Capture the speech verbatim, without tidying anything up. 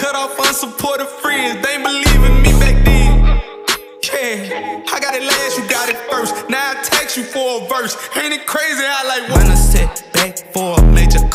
cut off unsupportive friends. They ain't believe in me back then. Yeah, I got it last, you got it first. Now I text you for a verse. Ain't it crazy how like when I set back for a major